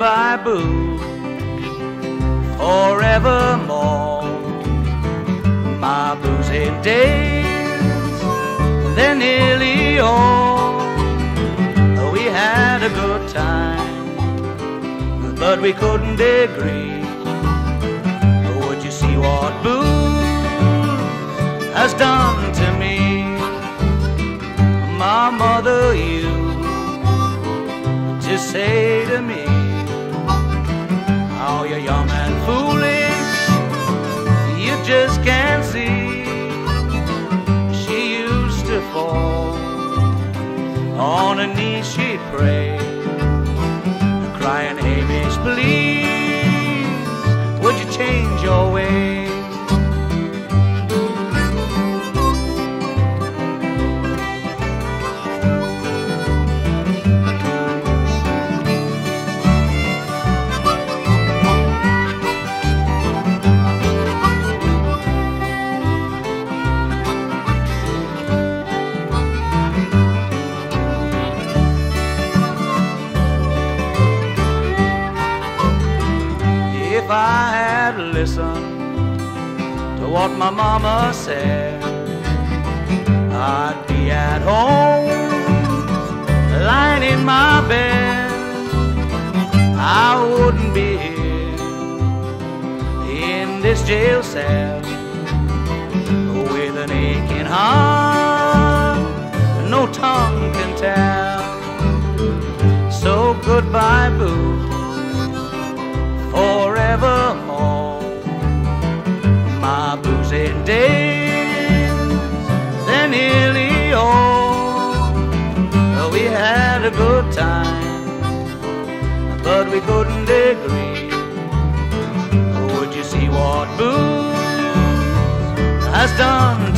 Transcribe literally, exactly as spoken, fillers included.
goodbye booze forevermore. My boozing days, they're nearly all. We had a good time, but we couldn't agree. Would you see what booze has done to me? My mother used to say to me, "Oh, you're young and foolish, you just can't see." She used to fall on her knees, she'd pray, crying, "Hamish, please, would you change your ways?" If I had listened to what my mama said, I'd be at home, lying in my bed. I wouldn't be here in this jail cell with an aching heart no tongue can tell. So goodbye, boo, forevermore. My boozing days, they're nearly all. We had a good time, but we couldn't agree. Would you see what booze has done